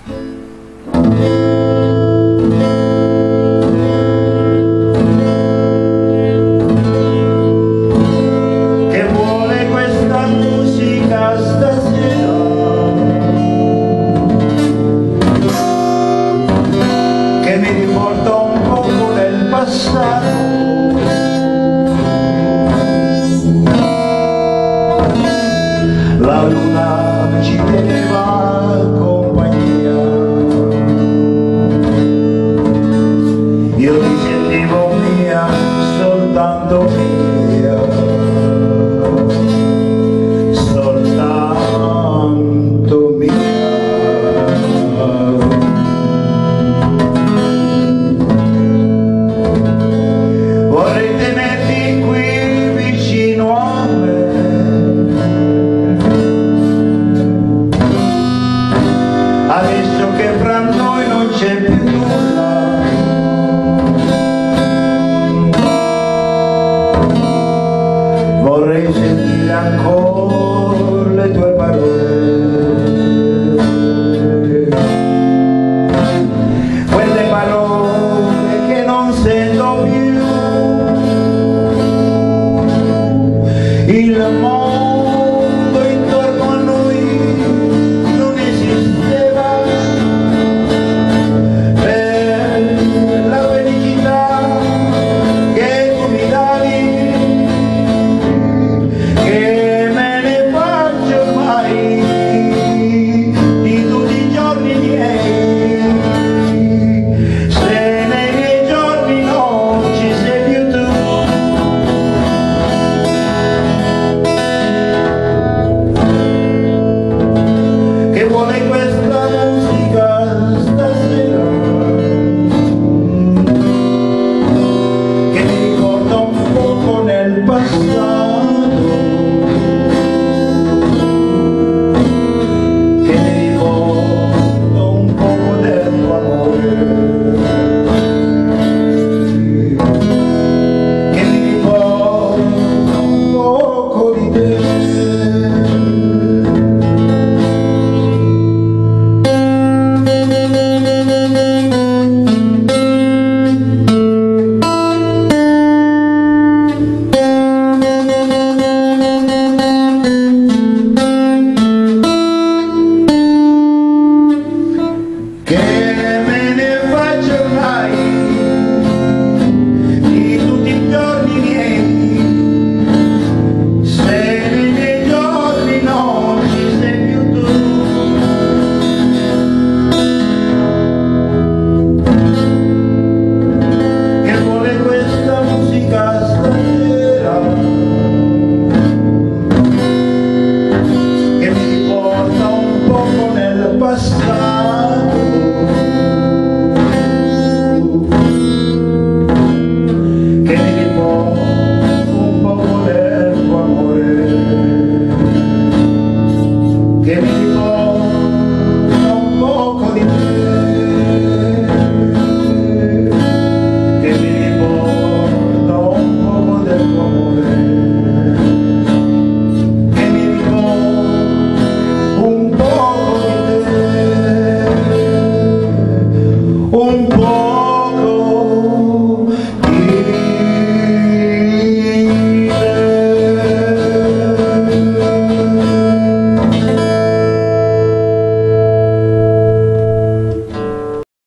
La luna ci teneva compagnia, io ti sentivo mia, soltanto mia, soltanto mia. Vorrei tenerti qui vicino a me, adesso che fra noi non c'è più nulla. Vorrei sentire ancora le tue parole, quelle parole che non sento più. Il mondo intorno a noi non esisteva, per la felicità che tu mi davi, che me ne faccio ormai di tutti i giorni miei. Se nei miei giorni non ci sei più tu, che vuole questa musica stasera, che mi ricorda un poco nel passato, che mi ricorda un poco del tuo amore, che mi ricorda un poco di te. Che me ne faccio ormai di tutti i giorni miei, se nei miei giorni non ci sei più tu. Che vuole questa musica stasera, che mi riporta un poco nel passato,